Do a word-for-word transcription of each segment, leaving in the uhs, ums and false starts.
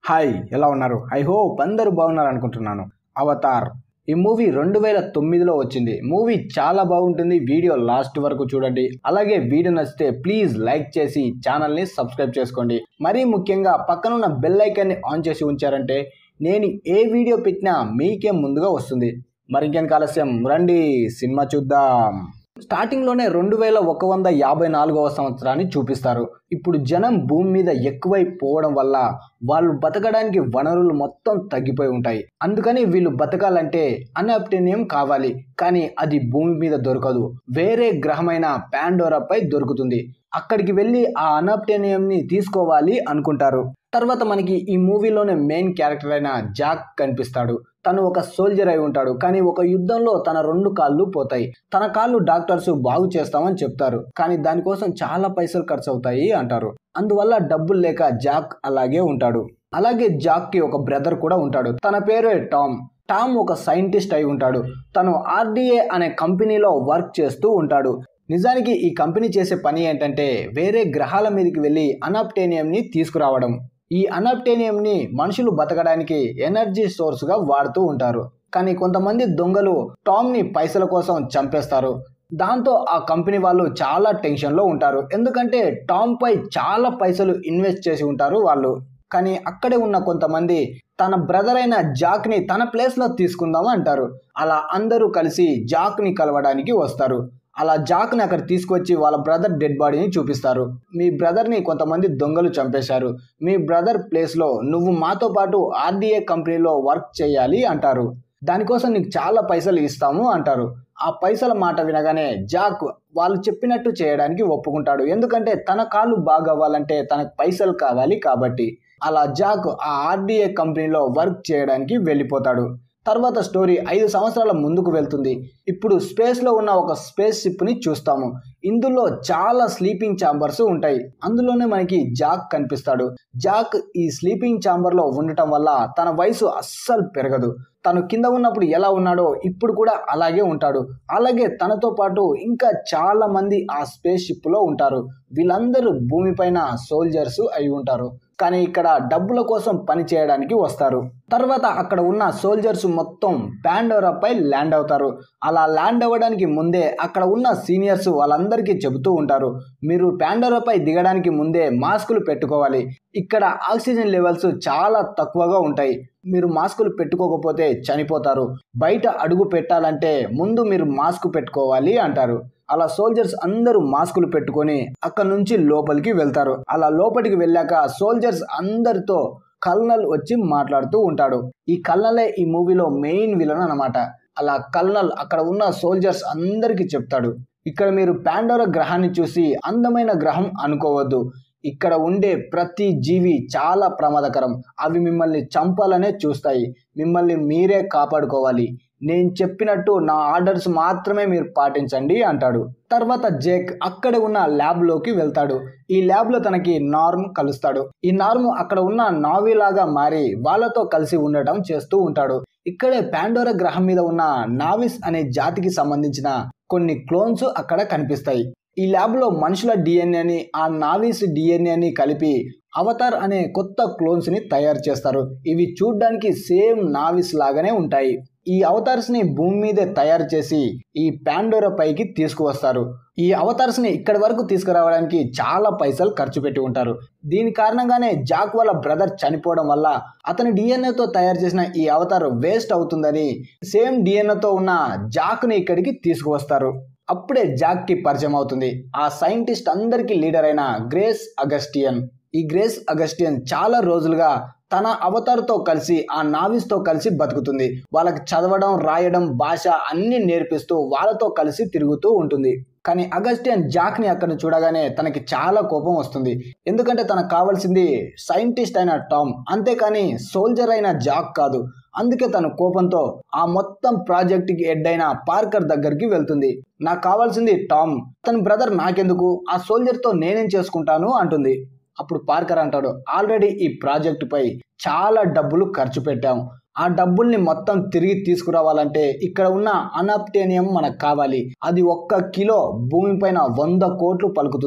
Hi, ఎలా ఉన్నారు? I hope అందరూ బాగున్నారు అనుకుంటున్నాను. అవతార్ ఈ మూవీ రెండు వేల తొమ్మిదిలో వచ్చింది. మూవీ చాలా బాగుంటుంది. వీడియో లాస్ట్ వరకు చూడండి. అలాగే వీడియో నచ్చితే ప్లీజ్ లైక్ చేసి ఛానల్ని సబ్స్క్రైబ్ చేసుకోండి. మరీ ముఖ్యంగా పక్కనున్న బెల్ ఐకాన్ని ఆన్ చేసి ఉంచారంటే నేను ఏ వీడియో పెట్టినా మీకే ముందుగా వస్తుంది. మరింకేం ఆలస్యం, రండి సినిమా చూద్దాం. స్టార్టింగ్లోనే రెండు వేల ఒక వంద యాభై నాలుగవ సంవత్సరాన్ని చూపిస్తారు. ఇప్పుడు జనం భూమి మీద ఎక్కువైపోవడం వల్ల వాళ్ళు బతకడానికి వనరులు మొత్తం తగ్గిపోయి ఉంటాయి. అందుకని వీళ్ళు బతకాలంటే అన్అబ్టేనియం కావాలి. కానీ అది భూమి మీద దొరకదు. వేరే గ్రహమైన పాండోరాపై దొరుకుతుంది. అక్కడికి వెళ్ళి ఆ అన్అబ్టేనియంని తీసుకోవాలి అనుకుంటారు. తర్వాత మనకి ఈ మూవీలోనే మెయిన్ క్యారెక్టర్ అయిన జాక్ కనిపిస్తాడు. తను ఒక సోల్జర్ అయి ఉంటాడు. కానీ ఒక యుద్ధంలో తన రెండు కాళ్ళు పోతాయి. తన కాళ్ళు డాక్టర్స్ బాగు చేస్తామని చెప్తారు. కానీ దానికోసం చాలా పైసలు ఖర్చు అవుతాయి అంటారు. అందువల్ల డబ్బులు లేక జాక్ అలాగే ఉంటాడు. అలాగే జాక్ కి ఒక బ్రదర్ కూడా ఉంటాడు. తన పేరే టామ్. టామ్ ఒక సైంటిస్ట్ అయి ఉంటాడు. తను ఆర్డీఏ అనే కంపెనీలో వర్క్ చేస్తూ ఉంటాడు. నిజానికి ఈ కంపెనీ చేసే పని ఏంటంటే వేరే గ్రహాల మీదకి వెళ్ళి అన్అబ్టేనియంని తీసుకురావడం. ఈ అన్అబ్టేనియంని మనుషులు బతకడానికి ఎనర్జీ సోర్స్గా వాడుతూ ఉంటారు. కానీ కొంతమంది దొంగలు టామ్ని పైసల కోసం చంపేస్తారు. దాంతో ఆ కంపెనీ వాళ్ళు చాలా టెన్షన్లో ఉంటారు. ఎందుకంటే టామ్ పై చాలా పైసలు ఇన్వెస్ట్ చేసి ఉంటారు వాళ్ళు. కానీ అక్కడే ఉన్న కొంతమంది తన బ్రదర్ అయిన జాక్ని తన ప్లేస్లో తీసుకుందాం అంటారు. అలా అందరూ కలిసి జాక్ని కలవడానికి వస్తారు. అలా జాక్ని అక్కడ తీసుకొచ్చి వాళ్ళ బ్రదర్ డెడ్ బాడీని చూపిస్తారు. మీ బ్రదర్ని కొంతమంది దొంగలు చంపేశారు. మీ బ్రదర్ ప్లేస్లో నువ్వు మాతో పాటు ఆర్డీఏ కంపెనీలో వర్క్ చేయాలి అంటారు. దానికోసం నీకు చాలా పైసలు ఇస్తాము అంటారు. ఆ పైసల మాట వినగానే జాక్ వాళ్ళు చెప్పినట్టు చేయడానికి ఒప్పుకుంటాడు. ఎందుకంటే తన కాళ్ళు బాగా అవ్వాలంటే తనకు పైసలు కావాలి కాబట్టి. అలా జాక్ ఆ ఆర్డీఏ కంపెనీలో వర్క్ చేయడానికి వెళ్ళిపోతాడు. తర్వాత స్టోరీ ఐదు సంవత్సరాల ముందుకు వెళ్తుంది. ఇప్పుడు స్పేస్లో ఉన్న ఒక స్పేస్ షిప్ని చూస్తాము. ఇందులో చాలా స్లీపింగ్ ఛాంబర్స్ ఉంటాయి. అందులోనే మనకి జాక్ కనిపిస్తాడు. జాక్ ఈ స్లీపింగ్ ఛాంబర్లో ఉండటం వల్ల తన వయసు అస్సలు పెరగదు. తను కింద ఉన్నప్పుడు ఎలా ఉన్నాడో ఇప్పుడు కూడా అలాగే ఉంటాడు. అలాగే తనతో పాటు ఇంకా చాలా మంది ఆ స్పేస్ షిప్లో ఉంటారు. వీళ్ళందరూ భూమిపైన సోల్జర్స్ అయి ఉంటారు. కానీ ఇక్కడ డబ్బుల కోసం పని చేయడానికి వస్తారు. తర్వాత అక్కడ ఉన్న సోల్జర్స్ మొత్తం పాండోరాపై ల్యాండ్ అవుతారు. అలా ల్యాండ్ అవ్వడానికి ముందే అక్కడ ఉన్న సీనియర్స్ వాళ్ళందరికీ చెబుతూ ఉంటారు, మీరు పాండోరాపై దిగడానికి ముందే మాస్కులు పెట్టుకోవాలి. ఇక్కడ ఆక్సిజన్ లెవెల్స్ చాలా తక్కువగా ఉంటాయి. మీరు మాస్కులు పెట్టుకోకపోతే చనిపోతారు. బయట అడుగు పెట్టాలంటే ముందు మీరు మాస్క్ పెట్టుకోవాలి అంటారు. అలా సోల్జర్స్ అందరూ మాస్కులు పెట్టుకొని అక్కడ నుంచి లోపలికి వెళ్తారు. అలా లోపలికి వెళ్ళాక సోల్జర్స్ అందరితో కల్నల్ వచ్చి మాట్లాడుతూ ఉంటాడు. ఈ కల్నలే ఈ మూవీలో మెయిన్ విలన్ అన్నమాట. అలా కల్నల్ అక్కడ ఉన్న సోల్జర్స్ అందరికీ చెప్తాడు, ఇక్కడ మీరు పాండోరా గ్రహాన్ని చూసి అందమైన గ్రహం అనుకోవద్దు. ఇక్కడ ఉండే ప్రతి జీవి చాలా ప్రమాదకరం. అవి మిమ్మల్ని చంపాలనే చూస్తాయి. మిమ్మల్ని మీరే కాపాడుకోవాలి. నేను చెప్పినట్టు నా ఆర్డర్స్ మాత్రమే మీరు పాటించండి అంటాడు. తర్వాత జేక్ అక్కడే ఉన్న ల్యాబ్లోకి వెళ్తాడు. ఈ ల్యాబ్లో తనకి నార్మ్ కలుస్తాడు. ఈ నార్మ్ అక్కడ ఉన్న నావీ లాగా మారి వాళ్ళతో కలిసి ఉండటం చేస్తూ ఉంటాడు. ఇక్కడే పాండోరా గ్రహం మీద ఉన్న నావిస్ అనే జాతికి సంబంధించిన కొన్ని క్లోన్స్ అక్కడ కనిపిస్తాయి. ఈ ల్యాబ్లో మనుషుల డిఎన్ఏని ఆ నావీస్ డిఎన్ఏని కలిపి అవతార్ అనే కొత్త క్లోన్స్ని తయారు చేస్తారు. ఇవి చూడ్డానికి సేమ్ నావిస్ లాగానే ఉంటాయి. ఈ అవతార్స్ని భూమి మీదే తయారు చేసి ఈ పాండోరా పైకి తీసుకువస్తారు. ఈ అవతార్స్ని ఇక్కడి వరకు తీసుకురావడానికి చాలా పైసలు ఖర్చు పెట్టి ఉంటారు. దీని కారణంగానే జాక్ వాళ్ళ బ్రదర్ చనిపోవడం వల్ల అతని డిఎన్ఏతో తయారు చేసిన ఈ అవతార్ వేస్ట్ అవుతుందని సేమ్ డిఎన్ఏతో ఉన్న జాక్ని ఇక్కడికి తీసుకువస్తారు. అప్పుడే జాక్కి పరిచయం అవుతుంది ఆ సైంటిస్ట్ అందరికీ లీడర్ అయిన గ్రేస్ అగస్టియన్. ఈ గ్రేస్ అగస్టియన్ చాలా రోజులుగా తన అవతార్తో కలిసి ఆ నావిస్తో కలిసి బతుకుతుంది. వాళ్ళకి చదవడం, రాయడం, భాష అన్ని నేర్పిస్తూ వాళ్ళతో కలిసి తిరుగుతూ ఉంటుంది. కానీ అగస్టియన్ జాక్ని అక్కడ చూడగానే తనకి చాలా కోపం వస్తుంది. ఎందుకంటే తనకు కావాల్సింది సైంటిస్ట్ అయిన టామ్, అంతేకాని సోల్జర్ అయిన జాక్ కాదు. అందుకే తన కోపంతో ఆ మొత్తం ప్రాజెక్ట్కి హెడ్ అయిన పార్కర్ దగ్గరికి వెళ్తుంది. నాకు కావాల్సింది టామ్, తన బ్రదర్ నాకెందుకు, ఆ సోల్జర్తో నేనేం చేసుకుంటాను అంటుంది. అప్పుడు పార్కర్ అంటాడు, ఆల్రెడీ ఈ ప్రాజెక్టుపై చాలా డబ్బులు ఖర్చు పెట్టాం. ఆ డబ్బుల్ని మొత్తం తిరిగి తీసుకురావాలంటే ఇక్కడ ఉన్న అన్అబ్టేనియం మనకు కావాలి. అది ఒక్క కిలో భూమిపైన వంద కోట్లు పలుకుతుంది.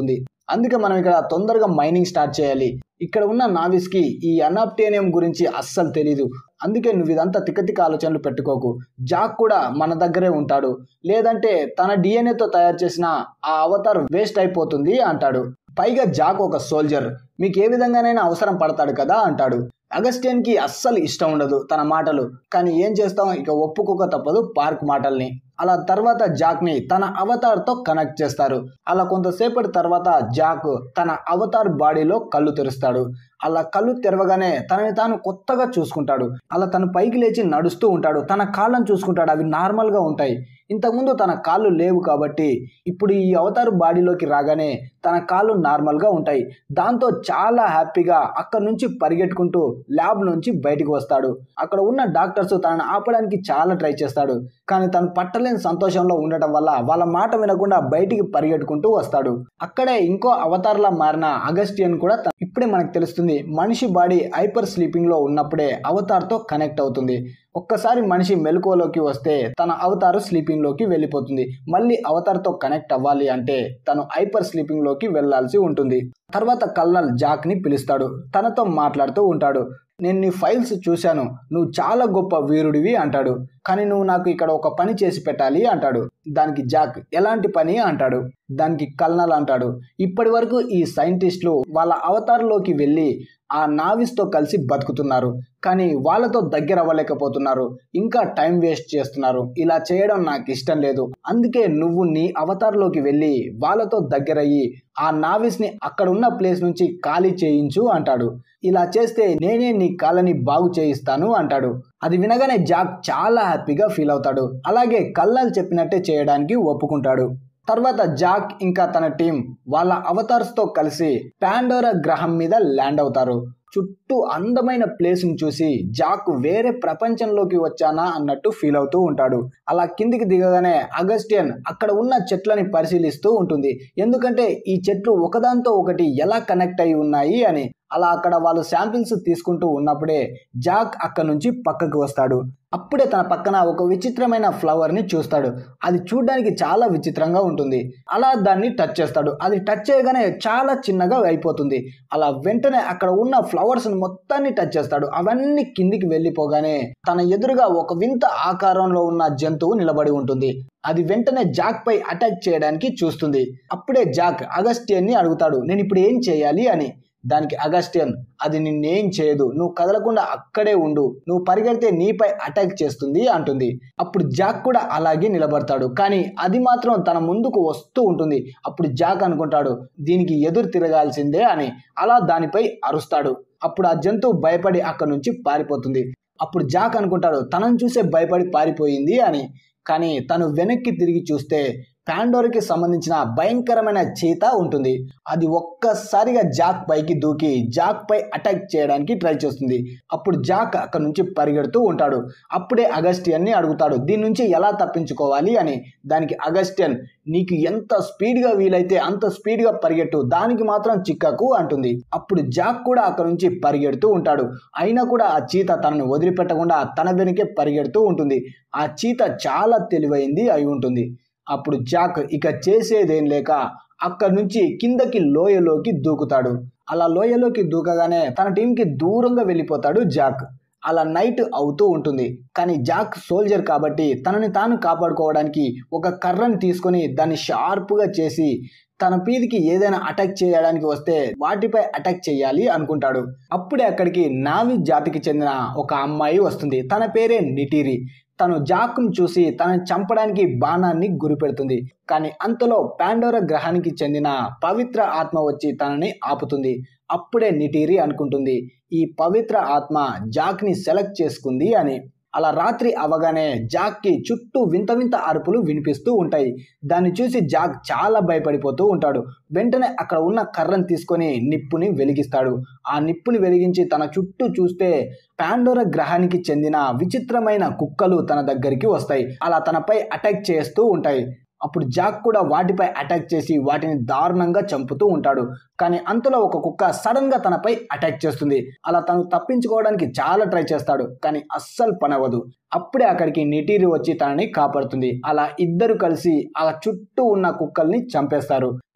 అందుకే మనం ఇక్కడ తొందరగా మైనింగ్ స్టార్ట్ చేయాలి. ఇక్కడ ఉన్న నావిస్ కి ఈ అనాప్టేనియం గురించి అస్సలు తెలీదు. అందుకే నువ్వు ఇదంతా తిక్కతిక్క ఆలోచనలు పెట్టుకోకు. జాక్ కూడా మన దగ్గరే ఉంటాడు, లేదంటే తన డిఎన్ఏతో తయారు చేసిన ఆ అవతార్ వేస్ట్ అయిపోతుంది అంటాడు. పైగా జాక్ ఒక సోల్జర్, మీకు ఏ విధంగానైనా అవసరం పడతాడు కదా అంటాడు. అగస్టియన్ కి అస్సలు ఇష్టం ఉండదు తన మాటలు, కానీ ఏం చేస్తాం, ఇక ఒప్పుకోక తప్పదు పార్క్ మాటల్ని. అలా తర్వాత జాక్ ని తన అవతార్ తో కనెక్ట్ చేస్తారు. అలా కొంతసేపటి తర్వాత జాక్ తన అవతార్ బాడీలో కళ్ళు తెరుస్తాడు. అలా కళ్ళు తెరవగానే తనని తాను కొత్తగా చూసుకుంటాడు. అలా తను పైకి లేచి నడుస్తూ ఉంటాడు. తన కాళ్ళను చూసుకుంటాడు, అవి నార్మల్ గా ఉంటాయి. ఇంతకుముందు తన కాళ్ళు లేవు కాబట్టి ఇప్పుడు ఈ అవతారు బాడీలోకి రాగానే తన కాళ్ళు నార్మల్ గా ఉంటాయి. దాంతో చాలా హ్యాపీగా అక్కడ నుంచి పరిగెట్టుకుంటూ ల్యాబ్ నుంచి బయటికి వస్తాడు. అక్కడ ఉన్న డాక్టర్స్ తనని ఆపడానికి చాలా ట్రై చేస్తాడు, కానీ తను పట్టలేని సంతోషంలో ఉండటం వల్ల వాళ్ళ మాట వినకుండా బయటికి పరిగెట్టుకుంటూ వస్తాడు. అక్కడే ఇంకో అవతార్లా మారిన అగస్టియన్ కూడా ఇప్పుడే మనకు తెలుస్తుంది, మనిషి బాడీ హైపర్ స్లీపింగ్ లో ఉన్నప్పుడే అవతార్ తో కనెక్ట్ అవుతుంది. ఒక్కసారి మనిషి మెలకువలోకి వస్తే తన అవతారు స్లీపింగ్ లోకి వెళ్ళిపోతుంది. మళ్ళీ అవతార్ తో కనెక్ట్ అవ్వాలి అంటే తను హైపర్ స్లీపింగ్ లోకి వెళ్లాల్సి ఉంటుంది. తర్వాత కల్నల్ జాక్ ని పిలుస్తాడు, తనతో మాట్లాడుతూ ఉంటాడు. నేను నీ ఫైల్స్ చూశాను, నువ్వు చాలా గొప్ప వీరుడివి అంటాడు. కానీ నువ్వు నాకు ఇక్కడ ఒక పని చేసి పెట్టాలి అంటాడు. దానికి జాక్ ఎలాంటి పని అంటాడు. దానికి కల్నల్ అంటాడు, ఇప్పటి వరకు ఈ సైంటిస్టులు వాళ్ళ అవతారంలోకి వెళ్ళి ఆ నావిస్ తో కలిసి బతుకుతున్నారు, కానీ వాళ్ళతో దగ్గర అవ్వలేకపోతున్నారు, ఇంకా టైం వేస్ట్ చేస్తున్నారు. ఇలా చేయడం నాకు ఇష్టం లేదు. అందుకే నువ్వు నీ అవతారంలోకి వెళ్ళి వాళ్ళతో దగ్గరయ్యి ఆ నావిస్ ని అక్కడ ఉన్న ప్లేస్ నుంచి ఖాళీ చేయించు అంటాడు. ఇలా చేస్తే నేనే నీ కాళ్ళని బాగు చేయిస్తాను అంటాడు. అది వినగానే జాక్ చాలా హ్యాపీగా ఫీల్ అవుతాడు. అలాగే కల్నల్ చెప్పినట్టే చేయడానికి ఒప్పుకుంటాడు. తర్వాత జాక్ ఇంకా తన టీం వాళ్ళ అవతార్స్ తో కలిసి పాండోరా గ్రహం మీద ల్యాండ్ అవుతారు. చుట్టూ అందమైన ప్లేస్ ని చూసి జాక్ వేరే ప్రపంచంలోకి వచ్చానా అన్నట్టు ఫీల్ అవుతూ ఉంటాడు. అలా కిందికి దిగగానే అగస్టియన్ అక్కడ ఉన్న చెట్లని పరిశీలిస్తూ ఉంటుంది, ఎందుకంటే ఈ చెట్లు ఒకదాంతో ఒకటి ఎలా కనెక్ట్ అయి ఉన్నాయి అని. అలా అక్కడ వాళ్ళు శాంపిల్స్ తీసుకుంటూ ఉన్నప్పుడే జాక్ అక్కడ నుంచి పక్కకు వస్తాడు. అప్పుడే తన పక్కన ఒక విచిత్రమైన ఫ్లవర్ ని చూస్తాడు. అది చూడడానికి చాలా విచిత్రంగా ఉంటుంది. అలా దాన్ని టచ్ చేస్తాడు. అది టచ్ చేయగానే చాలా చిన్నగా అయిపోతుంది. అలా వెంటనే అక్కడ ఉన్న ఫ్లవర్స్ మొత్తాన్ని టచ్ చేస్తాడు. అవన్నీ కిందికి వెళ్ళిపోగానే తన ఎదురుగా ఒక వింత ఆకారంలో ఉన్న జంతువు నిలబడి ఉంటుంది. అది వెంటనే జాక్ పై అటాక్ చేయడానికి చూస్తుంది. అప్పుడే జాక్ అగస్టియన్ ని అడుగుతాడు, నేను ఇప్పుడు ఏం చేయాలి అని. దానికి అగస్టియన్, అది నిన్నేం చేయదు, నువ్వు కదలకుండా అక్కడే ఉండు, నువ్వు పరిగెడితే నీపై అటాక్ చేస్తుంది అంటుంది. అప్పుడు జాక్ కూడా అలాగే నిలబడతాడు, కానీ అది మాత్రం తన ముందుకు వస్తూ ఉంటుంది. అప్పుడు జాక్ అనుకుంటాడు, దీనికి ఎదురు తిరగాల్సిందే అని. అలా దానిపై అరుస్తాడు. అప్పుడు ఆ జంతువు భయపడి అక్కడి నుంచి పారిపోతుంది. అప్పుడు జాక్ అనుకుంటాడు, తనను చూసే భయపడి పారిపోయింది అని. కానీ తను వెనక్కి తిరిగి చూస్తే పాండోరాకి సంబంధించిన భయంకరమైన చీత ఉంటుంది. అది ఒక్కసారిగా జాక్ పైకి దూకి జాక్ పై అటాక్ చేయడానికి ట్రై చేస్తుంది. అప్పుడు జాక్ అక్కడ నుంచి పరిగెడుతూ ఉంటాడు. అప్పుడే అగస్టియన్ ని అడుగుతాడు, దీని నుంచి ఎలా తప్పించుకోవాలి అని. దానికి అగస్టియన్, నీకు ఎంత స్పీడ్ గా వీలైతే అంత స్పీడ్ గా పరిగెట్టు, దానికి మాత్రం చిక్కకు అంటుంది. అప్పుడు జాక్ కూడా అక్కడ నుంచి పరిగెడుతూ ఉంటాడు. అయినా కూడా ఆ చీత తనను వదిలిపెట్టకుండా తన వెనుకే పరిగెడుతూ ఉంటుంది. ఆ చీత చాలా తెలివైంది అయి ఉంటుంది. అప్పుడు జాక్ ఇక చేసేదేం లేక అక్కడి నుంచి కిందకి లోయలోకి దూకుతాడు. అలా లోయలోకి దూకగానే తన టీంకి దూరంగా వెళ్ళిపోతాడు జాక్. అలా నైట్ అవుతూ ఉంటుంది. కానీ జాక్ సోల్జర్ కాబట్టి తనని తాను కాపాడుకోవడానికి ఒక కర్రని తీసుకొని దాన్ని షార్ప్గా చేసి తన పీదికి ఏదైనా అటాక్ చేయడానికి వస్తే వాటిపై అటాక్ చేయాలి అనుకుంటాడు. అప్పుడే అక్కడికి నావి జాతికి చెందిన ఒక అమ్మాయి వస్తుంది. తన పేరే నిటీరి. తను జాక్ను చూసి తనని చంపడానికి బాణాన్ని గురిపెడుతుంది. కానీ అంతలో పాండోరా గ్రహానికి చెందిన పవిత్ర ఆత్మ వచ్చి తనని ఆపుతుంది. అప్పుడే నిటీరి అనుకుంటుంది, ఈ పవిత్ర ఆత్మ జాక్ని సెలెక్ట్ చేసుకుంది అని. అలా రాత్రి అవగానే జాక్కి చుట్టూ వింత వింత అరుపులు వినిపిస్తూ ఉంటాయి. దాన్ని చూసి జాక్ చాలా భయపడిపోతూ ఉంటాడు. వెంటనే అక్కడ ఉన్న కర్రను తీసుకొని నిప్పుని వెలిగిస్తాడు. ఆ నిప్పుని వెలిగించి తన చుట్టూ చూస్తే పాండోరా గ్రహానికి చెందిన విచిత్రమైన కుక్కలు తన దగ్గరికి వస్తాయి. అలా తనపై అటాక్ చేస్తూ ఉంటాయి. అప్పుడు జాక్ కూడా వాటిపై అటాక్ చేసి వాటిని దారుణంగా చంపుతూ ఉంటాడు. కానీ అంతలో ఒక కుక్క సడన్ గా తనపై అటాక్ చేస్తుంది. అలా తను తప్పించుకోవడానికి చాలా ట్రై చేస్తాడు, కానీ అస్సలు పనవదు. అప్పుడే అక్కడికి నిటీరి వచ్చి తనని కాపాడుతుంది. అలా ఇద్దరు కలిసి ఆ చుట్టూ ఉన్న కుక్కల్ని చంపేస్తారు.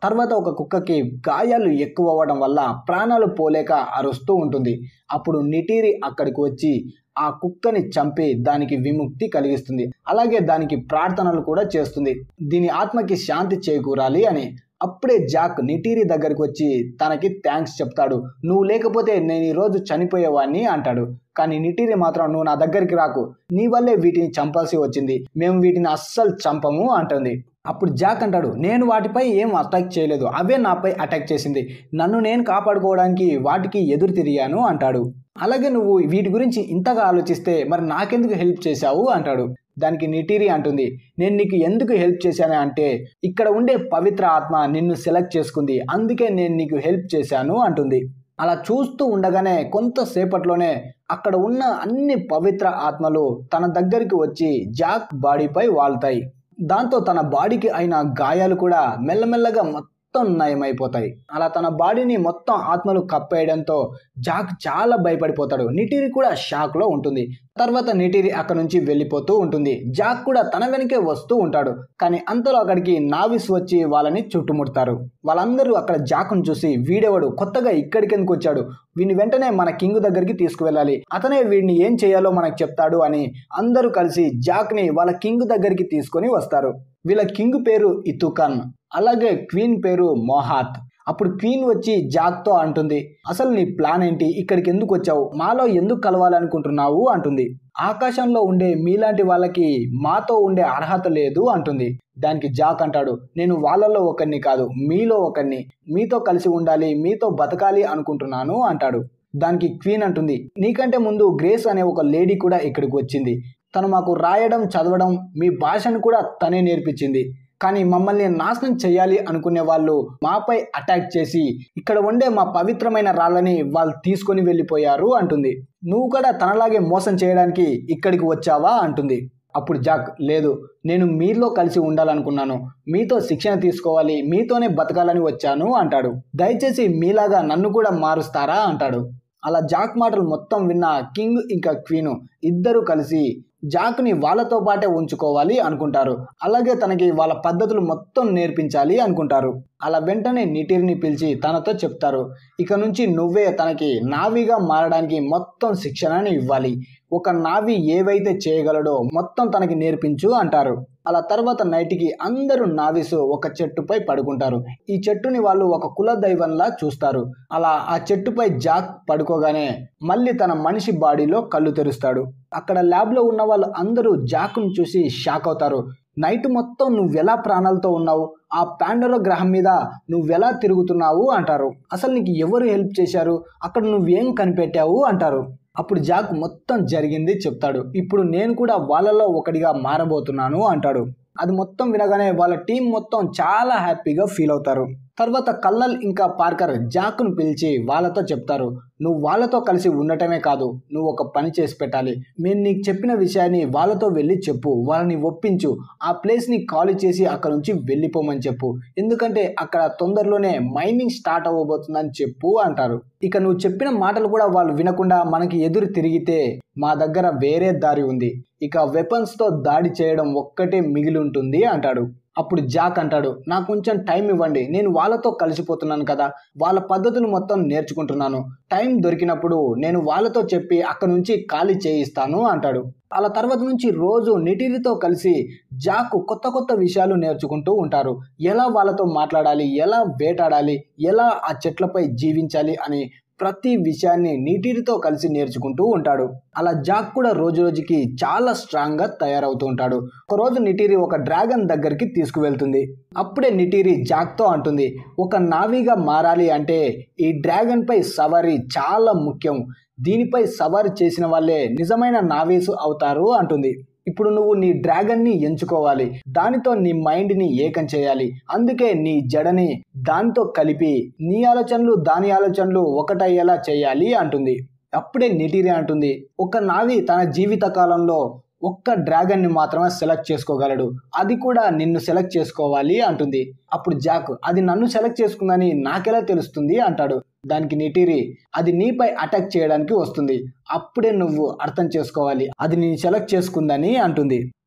తర్వాత ఒక కుక్కకి గాయాలు ఎక్కువ అవ్వడం వల్ల ప్రాణాలు పోలేక అరుస్తూ ఉంటుంది. అప్పుడు నిటీరి అక్కడికి వచ్చి ఆ కుక్కని చంపి దానికి విముక్తి కలిగిస్తుంది. అలాగే దానికి ప్రార్థనలు కూడా చేస్తుంది, దీని ఆత్మకి శాంతి చేకూరాలి అని. అప్పుడే జాక్ నిటీరి దగ్గరికి వచ్చి తనకి థ్యాంక్స్ చెప్తాడు. నువ్వు లేకపోతే నేను ఈరోజు చనిపోయేవాడిని అంటాడు. కానీ నిటీరి మాత్రం నువ్వు నా దగ్గరికి రాకు, నీ వల్లే వీటిని చంపాల్సి వచ్చింది, మేము వీటిని అస్సలు చంపము అంటుంది. అప్పుడు జాక్ అంటాడు, నేను వాటిపై ఏం అటాక్ చేయలేదు, అవే నాపై అటాక్ చేసింది, నన్ను నేను కాపాడుకోవడానికి వాటికి ఎదురు తిరిగాను అంటాడు. అలాగే నువ్వు వీటి గురించి ఇంతగా ఆలోచిస్తే మరి నాకెందుకు హెల్ప్ చేశావు అంటాడు. దానికి నిటీరి అంటుంది, నేను నీకు ఎందుకు హెల్ప్ చేశాను అంటే ఇక్కడ ఉండే పవిత్ర ఆత్మ నిన్ను సెలెక్ట్ చేసుకుంది, అందుకే నేను నీకు హెల్ప్ చేశాను అంటుంది. అలా చూస్తూ ఉండగానే కొంతసేపట్లోనే అక్కడ ఉన్న అన్ని పవిత్ర ఆత్మలు తన దగ్గరికి వచ్చి జాక్ బాడీపై వాళ్తాయి. దాంతో తన బాడీకి అయిన గాయాలు కూడా మెల్లమెల్లగా మొత్తం నయమైపోతాయి. అలా తన బాడీని మొత్తం ఆత్మలు కప్పేయడంతో జాక్ చాలా భయపడిపోతాడు. నిటీరి కూడా షాక్ లో ఉంటుంది. తర్వాత నిటీరి అక్కడ నుంచి వెళ్ళిపోతూ ఉంటుంది. జాక్ కూడా తన వెనకే వస్తూ ఉంటాడు. కానీ అంతలో అక్కడికి నావిస్ వచ్చి వాళ్ళని చుట్టుముడతారు. వాళ్ళందరూ అక్కడ జాక్ను చూసి వీడెవడు, కొత్తగా ఇక్కడికి ఎందుకు వచ్చాడు, వీడిని వెంటనే మన కింగ్ దగ్గరికి తీసుకువెళ్ళాలి, అతనే వీడిని ఏం చేయాలో మనకు చెప్తాడు అని అందరూ కలిసి జాక్ని వాళ్ళ కింగ్ దగ్గరికి తీసుకొని వస్తారు. వీళ్ళ కింగ్ పేరు ఇతుకన్, అలాగే క్వీన్ పేరు మోహాత్. అప్పుడు క్వీన్ వచ్చి జాక్తో అంటుంది, అసలు నీ ప్లాన్ ఏంటి, ఇక్కడికి ఎందుకు వచ్చావు, మాలో ఎందుకు కలవాలనుకుంటున్నావు అంటుంది. ఆకాశంలో ఉండే మీలాంటి వాళ్ళకి మాతో ఉండే అర్హత లేదు అంటుంది. దానికి జాక్ అంటాడు, నేను వాళ్ళలో ఒకరిని కాదు, మీలో ఒకరిని, మీతో కలిసి ఉండాలి, మీతో బతకాలి అనుకుంటున్నాను అంటాడు. దానికి క్వీన్ అంటుంది, నీకంటే ముందు గ్రేస్ అనే ఒక లేడీ కూడా ఇక్కడికి వచ్చింది, తను మాకు రాయడం చదవడం మీ భాషను కూడా తనే నేర్పించింది, కానీ మమ్మల్ని నాశనం చేయాలి అనుకునే వాళ్ళు మాపై అటాక్ చేసి ఇక్కడ ఉండే మా పవిత్రమైన రాళ్ళని వాళ్ళు తీసుకొని వెళ్ళిపోయారు అంటుంది. నువ్వు కూడా తనలాగే మోసం చేయడానికి ఇక్కడికి వచ్చావా అంటుంది. అప్పుడు జాక్, లేదు, నేను మీలో కలిసి ఉండాలనుకున్నాను, మీతో శిక్షణ తీసుకోవాలి, మీతోనే బతకాలని వచ్చాను అంటాడు. దయచేసి మీలాగా నన్ను కూడా మారుస్తారా అంటాడు. అలా జాక్ మాటలు మొత్తం విన్న కింగ్ ఇంకా క్వీన్ ఇద్దరు కలిసి జాక్ని వాళ్ళతో పాటే ఉంచుకోవాలి అనుకుంటారు. అలాగే తనకి వాళ్ళ పద్ధతులు మొత్తం నేర్పించాలి అనుకుంటారు. అలా వెంటనే నిటీరిని పిలిచి తనతో చెప్తారు, ఇక నుంచి నువ్వే తనకి నావిగా మారడానికి మొత్తం శిక్షణని ఇవ్వాలి, ఒక నావి ఏవైతే చేయగలడో మొత్తం తనకి నేర్పించు అంటారు. అలా తర్వాత నైట్కి అందరూ నావిసు ఒక చెట్టుపై పడుకుంటారు. ఈ చెట్టుని వాళ్ళు ఒక కుల దైవంలా చూస్తారు. అలా ఆ చెట్టుపై జాక్ పడుకోగానే మళ్ళీ తన మనిషి బాడీలో కళ్ళు తెరుస్తాడు. అక్కడ ల్యాబ్లో ఉన్న వాళ్ళు అందరూ జాక్ను చూసి షాక్ అవుతారు. నైట్ మొత్తం నువ్వెలా ప్రాణాలతో ఉన్నావు, ఆ పాండోరా గ్రహం మీద నువ్వెలా తిరుగుతున్నావు అంటారు. అసలు నీకు ఎవరు హెల్ప్ చేశారు, అక్కడ నువ్వేం కనిపెట్టావు అంటారు. అప్పుడు జాక్ మొత్తం జరిగింది చెప్తాడు. ఇప్పుడు నేను కూడా వాళ్ళలో ఒకటిగా మారబోతున్నాను అంటాడు. అది మొత్తం వినగానే వాళ్ళ టీం మొత్తం చాలా హ్యాపీగా ఫీల్ అవుతారు. తర్వాత కల్నల్ ఇంకా పార్కర్ జాక్ను పిలిచి వాళ్ళతో చెప్తారు, నువ్వు వాళ్ళతో కలిసి ఉండటమే కాదు, నువ్వు ఒక పని చేసి పెట్టాలి, మేము నీకు చెప్పిన విషయాన్ని వాళ్ళతో వెళ్ళి చెప్పు, వాళ్ళని ఒప్పించు, ఆ ప్లేస్ని ఖాళీ చేసి అక్కడ నుంచి వెళ్ళిపోమని చెప్పు, ఎందుకంటే అక్కడ తొందరలోనే మైనింగ్ స్టార్ట్ అవ్వబోతుందని చెప్పు అంటారు. ఇక నువ్వు చెప్పిన మాటలు కూడా వాళ్ళు వినకుండా మనకి ఎదురు తిరిగితే మా దగ్గర వేరే దారి ఉంది, ఇక వెపన్స్తో దాడి చేయడం ఒక్కటే మిగిలి ఉంటుంది అంటాడు. అప్పుడు జాక్ అంటాడు, నాకు కొంచెం టైం ఇవ్వండి, నేను వాళ్ళతో కలిసిపోతున్నాను కదా, వాళ్ళ పద్ధతులు మొత్తం నేర్చుకుంటున్నాను, టైం దొరికినప్పుడు నేను వాళ్ళతో చెప్పి అక్కడ నుంచి ఖాళీ చేయిస్తాను అంటాడు. అలా తర్వాత నుంచి రోజు నిటీరితో కలిసి జాక్ కొత్త కొత్త విషయాలు నేర్చుకుంటూ ఉంటారు. ఎలా వాళ్ళతో మాట్లాడాలి, ఎలా వేటాడాలి, ఎలా ఆ చెట్లపై జీవించాలి అని ప్రతి విషయాన్ని నిటీరితో కలిసి నేర్చుకుంటూ ఉంటాడు. అలా జాక్ కూడా రోజు రోజుకి చాలా స్ట్రాంగ్ గా తయారవుతూ ఉంటాడు. ఒక రోజు నిటీరి ఒక డ్రాగన్ దగ్గరికి తీసుకువెళ్తుంది. అప్పుడే నిటీరి జాక్తో అంటుంది, ఒక నావిగా మారాలి అంటే ఈ డ్రాగన్ పై సవారీ చాలా ముఖ్యం, దీనిపై సవారీ చేసిన వాళ్ళే నిజమైన నావీసు అవుతారు అంటుంది. ఇప్పుడు నువ్వు నీ డ్రాగన్ని ఎంచుకోవాలి, దానితో నీ మైండ్ని ఏకం చేయాలి, అందుకే నీ జడని దానితో కలిపి నీ ఆలోచనలు దాని ఆలోచనలు ఒకటయ్యేలా చేయాలి అంటుంది. అప్పుడే నిటీరి అంటుంది, ఒక నావి తన జీవిత కాలంలో ఒక్క డ్రాగన్ని మాత్రమే సెలెక్ట్ చేసుకోగలడు, అది కూడా నిన్ను సెలెక్ట్ చేసుకోవాలి అంటుంది. అప్పుడు జాక్, అది నన్ను సెలెక్ట్ చేసుకుందని నాకెలా తెలుస్తుంది అంటాడు. దానికి నిటీరి, అది నీపై అటాక్ చేయడానికి వస్తుంది, అప్పుడే నువ్వు అర్థం చేసుకోవాలి అది నేను సెలెక్ట్ చేసుకుందని అంటుంది.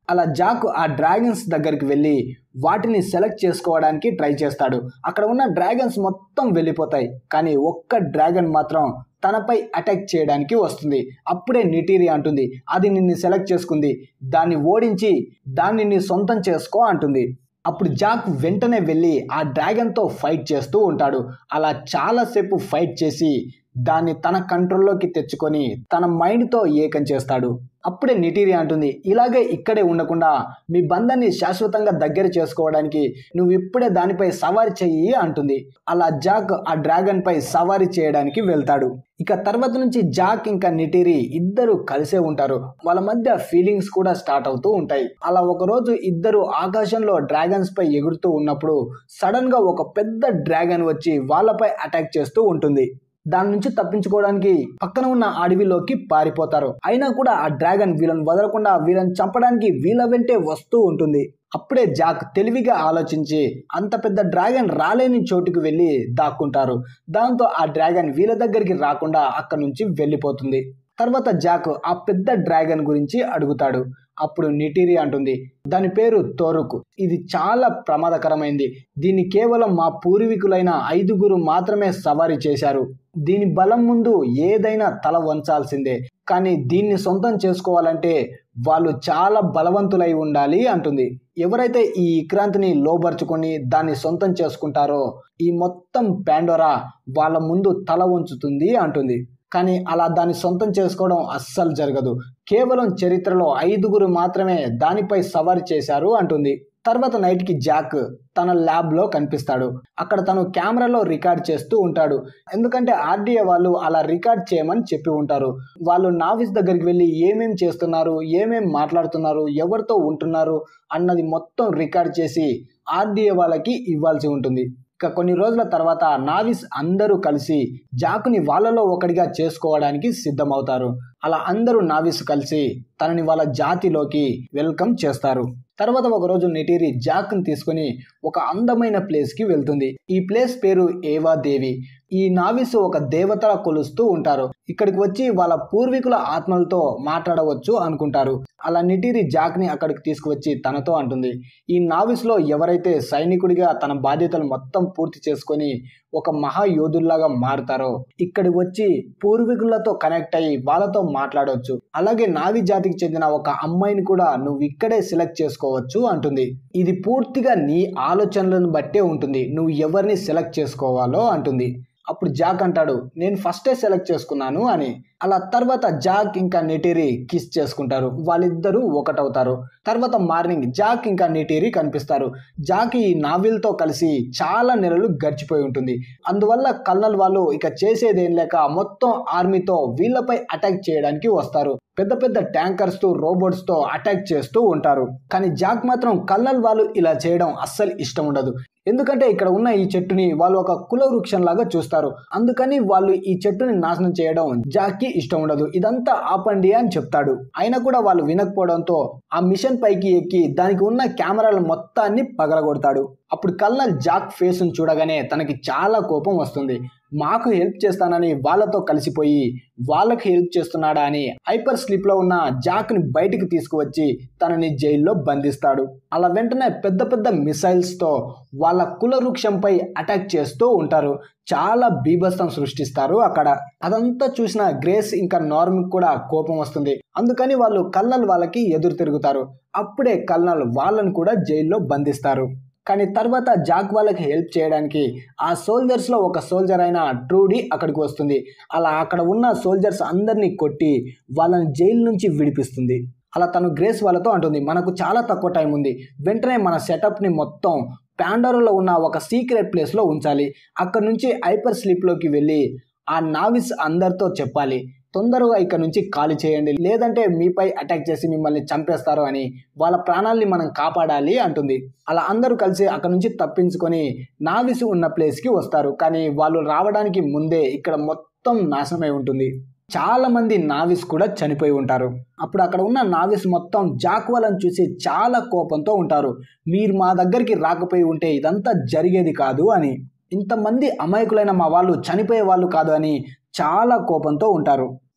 అలా జాక్ ఆ డ్రాగన్స్ దగ్గరికి వెళ్ళి వాటిని సెలెక్ట్ చేసుకోవడానికి ట్రై చేస్తాడు. అక్కడ ఉన్న డ్రాగన్స్ మొత్తం వెళ్ళిపోతాయి, కానీ ఒక్క డ్రాగన్ మాత్రం తనపై అటాక్ చేయడానికి వస్తుంది. అప్పుడే నిటీరి అంటుంది, అది నిన్ను సెలెక్ట్ చేసుకుంది, దాన్ని ఓడించి దాన్ని నీ సొంతం చేసుకో అంటుంది. అప్పుడు జాక్ వెంటనే వెళ్ళి ఆ డ్రాగన్తో ఫైట్ చేస్తూ ఉంటాడు. అలా చాలాసేపు ఫైట్ చేసి దాన్ని తన కంట్రోల్లోకి తెచ్చుకొని తన మైండ్తో ఏకం చేస్తాడు. అప్పుడే నిటీరి అంటుంది, ఇలాగే ఇక్కడే ఉండకుండా మీ బంధాన్ని శాశ్వతంగా దగ్గర చేసుకోవడానికి నువ్వు ఇప్పుడే దానిపై సవారీ చెయ్యి అంటుంది. అలా జాక్ ఆ డ్రాగన్ పై సవారీ చేయడానికి వెళ్తాడు. ఇక తర్వాత నుంచి జాక్ ఇంకా నిటీరి ఇద్దరు కలిసే ఉంటారు. వాళ్ళ మధ్య ఫీలింగ్స్ కూడా స్టార్ట్ అవుతూ ఉంటాయి. అలా ఒకరోజు ఇద్దరు ఆకాశంలో డ్రాగన్స్ పై ఎగురుతూ ఉన్నప్పుడు సడన్ గా ఒక పెద్ద డ్రాగన్ వచ్చి వాళ్ళపై అటాక్ చేస్తూ ఉంటుంది. దాని నుంచి తప్పించుకోవడానికి పక్కన ఉన్న అడవిలోకి పారిపోతారు. అయినా కూడా ఆ డ్రాగన్ వీళ్ళని వదలకుండా వీళ్ళని చంపడానికి వీళ్ళ వెంటే వస్తూ ఉంటుంది. అప్పుడే జాక్ తెలివిగా ఆలోచించి అంత పెద్ద డ్రాగన్ రాలేని చోటుకు వెళ్ళి దాక్కుంటారు. దాంతో ఆ డ్రాగన్ వీళ్ళ దగ్గరికి రాకుండా అక్కడ నుంచి వెళ్ళిపోతుంది. తర్వాత జాక్ ఆ పెద్ద డ్రాగన్ గురించి అడుగుతాడు. అప్పుడు నిటీరి అంటుంది, దాని పేరు తోరుకు. ఇది చాలా ప్రమాదకరమైంది. దీన్ని కేవలం మా పూర్వీకులైన ఐదుగురు మాత్రమే సవారీ చేశారు. దీని బలం ముందు ఏదైనా తల వంచాల్సిందే. కానీ దీన్ని సొంతం చేసుకోవాలంటే వాళ్ళు చాలా బలవంతులై ఉండాలి అంటుంది. ఎవరైతే ఈ విక్రాంతిని లోబర్చుకొని దాన్ని సొంతం చేసుకుంటారో ఈ మొత్తం పాండోరా వాళ్ళ ముందు తల వంచుతుంది అంటుంది. కానీ అలా దాన్ని సొంతం చేసుకోవడం అస్సలు జరగదు. కేవలం చరిత్రలో ఐదుగురు మాత్రమే దానిపై సవారీ చేశారు అంటుంది. తర్వాత నైట్కి జాక్ తన ల్యాబ్లో కనిపిస్తాడు. అక్కడ తను కెమెరాలో రికార్డ్ చేస్తూ ఉంటాడు. ఎందుకంటే ఆర్డీఏ వాళ్ళు అలా రికార్డ్ చేయమని చెప్పి ఉంటారు. వాళ్ళు నావిస్ దగ్గరికి వెళ్ళి ఏమేం చేస్తున్నారు, ఏమేం మాట్లాడుతున్నారు, ఎవరితో ఉంటున్నారు అన్నది మొత్తం రికార్డ్ చేసి ఆర్డీఏ వాళ్ళకి ఇవ్వాల్సి ఉంటుంది. ఇక కొన్ని రోజుల తర్వాత నావిస్ అందరూ కలిసి జాక్ని వాళ్ళలో ఒకటిగా చేసుకోవడానికి సిద్ధమవుతారు. అలా అందరూ నావిస్ కలిసి తనని వాళ్ళ జాతిలోకి వెల్కమ్ చేస్తారు. తర్వాత ఒకరోజు నిటీరి జాక్ని తీసుకుని ఒక అందమైన ప్లేస్కి వెళ్తుంది. ఈ ప్లేస్ పేరు ఏవాదేవి. ఈ నావిస్ ఒక దేవతలా కొలుస్తూ ఉంటారు. ఇక్కడికి వచ్చి వాళ్ళ పూర్వీకుల ఆత్మలతో మాట్లాడవచ్చు అనుకుంటారు. అలా నిటీరి జాక్ని అక్కడికి తీసుకువచ్చి తనతో అంటుంది, ఈ నావిస్లో ఎవరైతే సైనికుడిగా తన బాధ్యతలు మొత్తం పూర్తి చేసుకొని ఒక మహాయోధుల్లాగా మారుతారో ఇక్కడికి వచ్చి పూర్వీకులతో కనెక్ట్ అయ్యి వాళ్ళతో మాట్లాడవచ్చు. అలాగే నావి జాతికి చెందిన ఒక అమ్మాయిని కూడా నువ్వు ఇక్కడే సెలెక్ట్ చేసుకోవచ్చు అంటుంది. ఇది పూర్తిగా నీ ఆలోచనలను బట్టే ఉంటుంది, నువ్వు ఎవరిని సెలెక్ట్ చేసుకోవాలో అంటుంది. అప్పుడు జాక్ అంటాడు, నేను ఫస్టే సెలెక్ట్ చేసుకున్నాను అని. అలా తర్వాత జాక్ ఇంకా నిటీరి కిస్ చేసుకుంటారు. వాళ్ళిద్దరూ ఒకటవుతారు. తర్వాత మార్నింగ్ జాక్ ఇంకా నిటీరి కనిపిస్తారు. జాక్ ఈ నావిల్తో కలిసి చాలా నెలలు గడిచిపోయి ఉంటుంది. అందువల్ల కల్నల్ వాళ్ళు ఇక చేసేదేం లేక మొత్తం ఆర్మీతో వీళ్ళపై అటాక్ చేయడానికి వస్తారు. పెద్ద పెద్ద ట్యాంకర్స్ తో రోబోట్స్ తో అటాక్ చేస్తూ ఉంటారు. కానీ జాక్ మాత్రం కల్నల్ వాళ్ళు ఇలా చేయడం అస్సలు ఇష్టం ఉండదు. ఎందుకంటే ఇక్కడ ఉన్న ఈ చెట్టుని వాళ్ళు ఒక కుల వృక్షం లాగా చూస్తారు. అందుకని వాళ్ళు ఈ చెట్టుని నాశనం చేయడం జాక్కి ఇష్టం ఉండదు. ఇదంతా ఆపండి అని చెప్తాడు. అయినా కూడా వాళ్ళు వినకపోవడంతో ఆ మిషన్ పైకి ఎక్కి దానికి ఉన్న కెమెరాల మొత్తాన్ని పగలగొడతాడు. అప్పుడు కల్నల్ జాక్ ఫేస్ ను చూడగానే తనకి చాలా కోపం వస్తుంది. మాకు హెల్ప్ చేస్తానని వాళ్ళతో కలిసిపోయి వాళ్ళకి హెల్ప్ చేస్తున్నాడా అని హైపర్ స్లీప్ లో ఉన్న జాక్ ని బయటికి తీసుకువచ్చి తనని జైల్లో బంధిస్తాడు. అలా వెంటనే పెద్ద పెద్ద మిసైల్స్ తో వాళ్ళ కుల వృక్షంపై అటాక్ చేస్తూ ఉంటారు. చాలా బీభత్సం సృష్టిస్తారు అక్కడ. అదంతా చూసిన గ్రేస్ ఇంకా నార్మ్ కూడా కోపం వస్తుంది. అందుకని వాళ్ళు కల్నల్ వాళ్ళకి ఎదురు తిరుగుతారు. అప్పుడే కల్నల్ వాళ్ళని కూడా జైల్లో బంధిస్తారు. కానీ తర్వాత జాక్ వాళ్ళకి హెల్ప్ చేయడానికి ఆ సోల్జర్స్ లో ఒక సోల్జర్ అయిన ట్రూడీ అక్కడికి వస్తుంది. అలా అక్కడ ఉన్న సోల్జర్స్ అందరినీ కొట్టి వాళ్ళని జైలు నుంచి విడిపిస్తుంది. అలా తను గ్రేస్ వాళ్ళతో అంటుంది, మనకు చాలా తక్కువ టైం ఉంది, వెంటనే మన సెటప్ ని మొత్తం పాండోరాలో ఉన్న ఒక సీక్రెట్ ప్లేస్ లో ఉంచాలి. అక్కడ నుంచి హైపర్ స్లీప్ లోకి వెళ్ళి ఆ నావిస్ అందరితో చెప్పాలి, తొందరగా ఇక్కడ నుంచి ఖాళీ చేయండి, లేదంటే మీపై అటాక్ చేసి మిమ్మల్ని చంపేస్తారు అని, వాళ్ళ ప్రాణాలని మనం కాపాడాలి అంటుంది. అలా అందరూ కలిసి అక్కడ నుంచి తప్పించుకొని నావిస్ ఉన్న ప్లేస్కి వస్తారు. కానీ వాళ్ళు రావడానికి ముందే ఇక్కడ మొత్తం నాశనమై ఉంటుంది. చాలా మంది నావిస్ కూడా చనిపోయి ఉంటారు. అప్పుడు అక్కడ ఉన్న నావిస్ మొత్తం జాక్ వాళ్ళని చూసి చాలా కోపంతో ఉంటారు. మీరు మా దగ్గరికి రాకపోయి ఉంటే ఇదంతా జరిగేది కాదు అని, ఇంతమంది అమాయకులైన మా వాళ్ళు చనిపోయే వాళ్ళు కాదు అని చాలా కోపంతో ఉంటారు.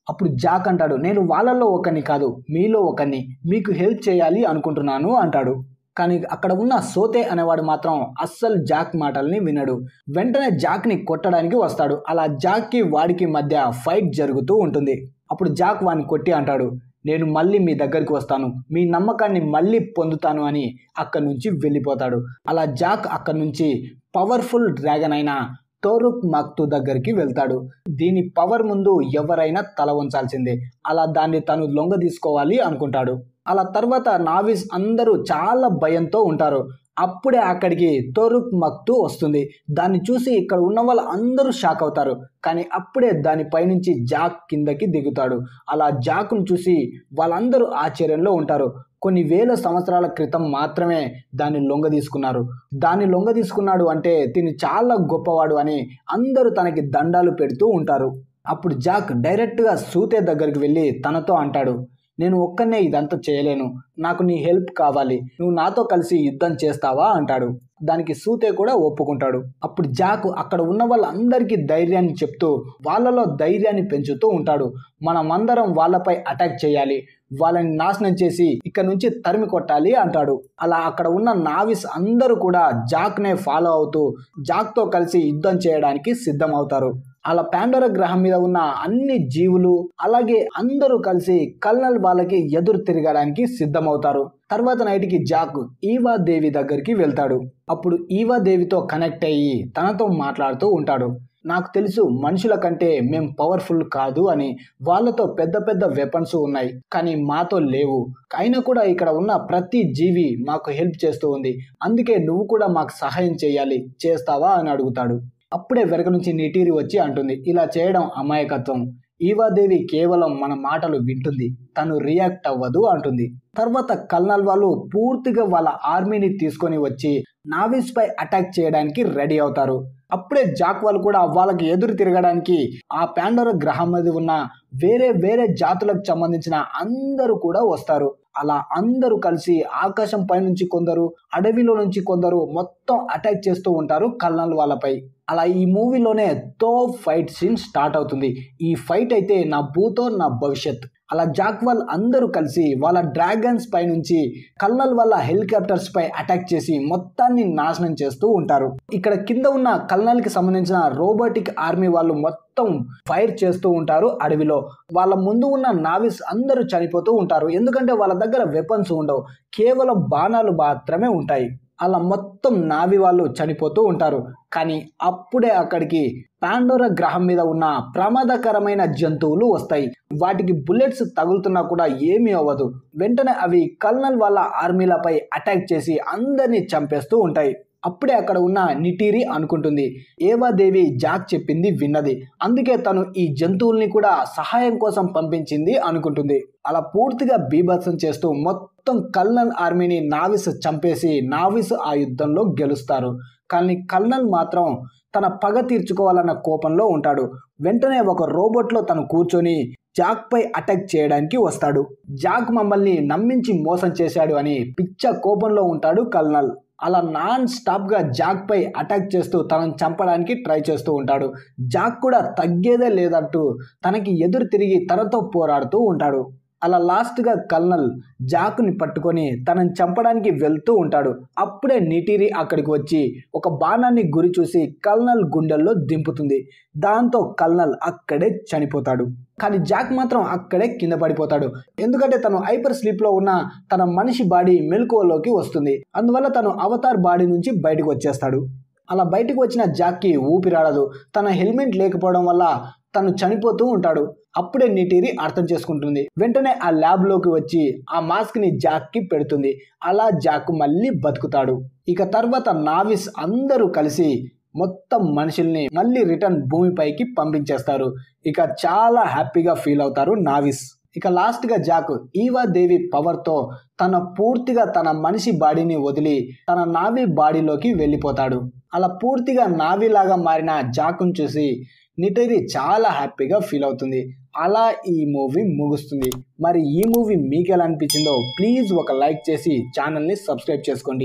అప్పుడు జాక్ అంటాడు, నేను వాళ్ళల్లో ఒకరిని కాదు, మీలో ఒకరిని, మీకు హెల్ప్ చేయాలి అనుకుంటున్నాను అంటాడు. కానీ అక్కడ ఉన్న సోతే అనేవాడు మాత్రం అస్సలు జాక్ మాటల్ని వినడు. వెంటనే జాక్ని కొట్టడానికి వస్తాడు. అలా జాక్కి వాడికి మధ్య ఫైట్ జరుగుతూ ఉంటుంది. అప్పుడు జాక్ వాడిని కొట్టి అంటాడు, నేను మళ్ళీ మీ దగ్గరికి వస్తాను, మీ నమ్మకాన్ని మళ్ళీ పొందుతాను అని అక్కడి నుంచి వెళ్ళిపోతాడు. అలా జాక్ అక్కడి నుంచి పవర్ఫుల్ డ్రాగన్ అయిన తోరుక్ మక్తు దగ్గరికి వెళ్తాడు. దీని పవర్ ముందు ఎవరైనా తల వంచాల్సిందే. అలా దాన్ని తను లొంగ తీసుకోవాలి అనుకుంటాడు. అలా తర్వాత నావిస్ అందరూ చాలా భయంతో ఉంటారు. అప్పుడే అక్కడికి తోరుక్ మక్తు వస్తుంది. దాన్ని చూసి ఇక్కడ ఉన్న వాళ్ళు అందరూ షాక్ అవుతారు. కానీ అప్పుడే దాని పైనుంచి జాక్ కిందకి దిగుతాడు. అలా జాక్ను చూసి వాళ్ళందరూ ఆశ్చర్యంలో ఉంటారు. కొన్ని వేల సంవత్సరాల క్రితం మాత్రమే దాన్ని లొంగ తీసుకున్నారు. దాన్ని లొంగ తీసుకున్నాడు అంటే తిని చాలా గొప్పవాడు అని అందరూ తనకి దండాలు పెడుతూ ఉంటారు. అప్పుడు జాక్ డైరెక్ట్గా సూతే దగ్గరికి వెళ్ళి తనతో అంటాడు, నేను ఒక్కనే ఇదంతా చేయలేను, నాకు నీ హెల్ప్ కావాలి, నువ్వు నాతో కలిసి యుద్ధం చేస్తావా అంటాడు. దానికి సూతే కూడా ఒప్పుకుంటాడు. అప్పుడు జాక్ అక్కడ ఉన్న వాళ్ళందరికీ ధైర్యాన్ని చెప్తూ వాళ్ళలో ధైర్యాన్ని పెంచుతూ ఉంటాడు. మనమందరం వాళ్ళపై అటాక్ చేయాలి, వాళ్ళని నాశనం చేసి ఇక్కడ నుంచి తరిమి కొట్టాలి అంటాడు. అలా అక్కడ ఉన్న నావిస్ అందరూ కూడా జాక్నే ఫాలో అవుతూ జాక్తో కలిసి యుద్ధం చేయడానికి సిద్ధం అవుతారు. అలా పాండోరా గ్రహం మీద ఉన్న అన్ని జీవులు అలాగే అందరూ కలిసి కల్నల్ వాళ్ళకి ఎదురు తిరగడానికి సిద్ధమవుతారు. తర్వాత నైట్కి జాక్ ఈవా దేవి దగ్గరికి వెళ్తాడు. అప్పుడు ఈవా దేవితో కనెక్ట్ అయ్యి తనతో మాట్లాడుతూ ఉంటాడు. నాకు తెలుసు మనుషుల కంటే మేం పవర్ఫుల్ కాదు అని, వాళ్ళతో పెద్ద పెద్ద వెపన్స్ ఉన్నాయి కానీ మాతో లేవు, అయినా కూడా ఇక్కడ ఉన్న ప్రతి జీవి మాకు హెల్ప్ చేస్తూ ఉంది, అందుకే నువ్వు కూడా మాకు సహాయం చేయాలి, చేస్తావా అని అడుగుతాడు. అప్పుడే వెనక నుంచి నిటీరి వచ్చి అంటుంది, ఇలా చేయడం అమాయకత్వం, ఈవాదేవి కేవలం మన మాటలు వింటుంది, తను రియాక్ట్ అవ్వదు అంటుంది. తర్వాత కల్నల్ వాళ్ళు పూర్తిగా వాళ్ళ ఆర్మీని తీసుకొని వచ్చి నావిస్ పై అటాక్ చేయడానికి రెడీ అవుతారు. అప్పుడే జాక్ వాళ్ళు కూడా వాళ్ళకి ఎదురు తిరగడానికి ఆ పాండోరా గ్రహం మీద ఉన్న వేరే వేరే జాతులకు సంబంధించిన అందరూ కూడా వస్తారు. అలా అందరూ కలిసి ఆకాశం పై నుంచి కొందరు, అడవిలో నుంచి కొందరు మొత్తం అటాక్ చేస్తూ ఉంటారు కల్నల్ వాళ్ళపై. అలా ఈ మూవీలోనే తో ఫైట్ సీన్ స్టార్ట్ అవుతుంది. ఈ ఫైట్ అయితే నా భూతో నా భవిష్యత్. అలా జాక్ వాళ్ళు అందరూ కలిసి వాళ్ళ డ్రాగన్స్ పై నుంచి కల్నల్ వాళ్ళ హెలికాప్టర్స్ పై అటాక్ చేసి మొత్తాన్ని నాశనం చేస్తూ ఉంటారు. ఇక్కడ కింద ఉన్న కల్నల్ కి సంబంధించిన రోబోటిక్ ఆర్మీ వాళ్ళు మొత్తం ఫైర్ చేస్తూ ఉంటారు అడవిలో. వాళ్ళ ముందు ఉన్న నావిస్ అందరూ చనిపోతూ ఉంటారు, ఎందుకంటే వాళ్ళ దగ్గర వెపన్స్ ఉండవు, కేవలం బాణాలు మాత్రమే ఉంటాయి. అలా మొత్తం నావి వాళ్ళు చనిపోతూ ఉంటారు. కానీ అప్పుడే అక్కడికి పాండోరా గ్రహం మీద ఉన్న ప్రమాదకరమైన జంతువులు వస్తాయి. వాటికి బుల్లెట్స్ తగులుతున్నా కూడా ఏమీ అవ్వదు. వెంటనే అవి కల్నల్ వాళ్ళ ఆర్మీలపై అటాక్ చేసి అందరినీ చంపేస్తూ ఉంటాయి. అప్పుడే అక్కడ ఉన్న నిటీరి అనుకుంటుంది, ఏవాదేవి జాక్ చెప్పింది విన్నది, అందుకే తను ఈ జంతువుల్ని కూడా సహాయం కోసం పంపించింది అనుకుంటుంది. అలా పూర్తిగా బీభత్సం చేస్తూ మొత్తం కల్నల్ ఆర్మీని నావిస్ చంపేసి నావిస్ ఆ యుద్ధంలో గెలుస్తారు. కానీ కల్నల్ మాత్రం తన పగ తీర్చుకోవాలన్న కోపంలో ఉంటాడు. వెంటనే ఒక రోబోట్లో తను కూర్చొని జాక్ పై అటాక్ చేయడానికి వస్తాడు. జాక్ మమ్మల్ని నమ్మించి మోసం చేశాడు అని పిచ్చ కోపంలో ఉంటాడు కల్నల్. అలా నాన్ స్టాప్ గా జాక్ పై అటాక్ చేస్తూ తనని చంపడానికి ట్రై చేస్తూ ఉంటాడు. జాక్ కూడా తగ్గేదే లేదంటూ తనకి ఎదురు తిరిగి తనతో పోరాడుతూ ఉంటాడు. అలా లాస్ట్గా కల్నల్ జాక్ని పట్టుకొని తనని చంపడానికి వెళ్తూ ఉంటాడు. అప్పుడే నిటీరి అక్కడికి వచ్చి ఒక బాణాన్ని గురి చూసి కల్నల్ గుండెల్లో దింపుతుంది. దాంతో కల్నల్ అక్కడే చనిపోతాడు. కానీ జాక్ మాత్రం అక్కడే కింద పడిపోతాడు, ఎందుకంటే తను హైపర్ స్లీప్లో ఉన్న తన మనిషి బాడీ మెలకువలోకి వస్తుంది. అందువల్ల తను అవతార్ బాడీ నుంచి బయటకు వచ్చేస్తాడు. అలా బయటకు వచ్చిన జాక్కి ఊపిరాడదు. తన హెల్మెట్ లేకపోవడం వల్ల తను చనిపోతూ ఉంటాడు. అప్పుడే నిటీరి అర్థం చేసుకుంటుంది. వెంటనే ఆ ల్యాబ్ లోకి వచ్చి ఆ మాస్క్ ని జాక్ కి పెడుతుంది. అలా జాక్ మళ్ళీ బతుకుతాడు. ఇక తర్వాత నావిస్ అందరూ కలిసి మొత్తం మనుషుల్ని మళ్ళీ రిటర్న్ భూమిపైకి పంపించేస్తారు. ఇక చాలా హ్యాపీగా ఫీల్ అవుతారు నావిస్. ఇక లాస్ట్ గా జాక్ ఈవా దేవి పవర్ తో తన పూర్తిగా తన మనిషి బాడీని వదిలి తన నావి బాడీలోకి వెళ్ళిపోతాడు. అలా పూర్తిగా నావి లాగా మారిన జాక్ను చూసి నిటీరి చాలా హ్యాపీగా ఫీల్ అవుతుంది. అలా ఈ మూవీ ముగుస్తుంది. మరి ఈ మూవీ మీకు ఎలా అనిపించిందో ప్లీజ్ ఒక లైక్ చేసి ఛానల్ని సబ్స్క్రైబ్ చేసుకోండి.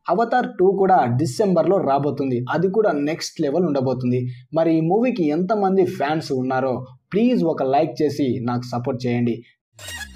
అవతార్ టూ కూడా డిసెంబర్లో రాబోతుంది. అది కూడా నెక్స్ట్ లెవెల్ ఉండబోతుంది. మరి ఈ మూవీకి ఎంతమంది ఫ్యాన్స్ ఉన్నారో ప్లీజ్ ఒక లైక్ చేసి నాకు సపోర్ట్ చేయండి.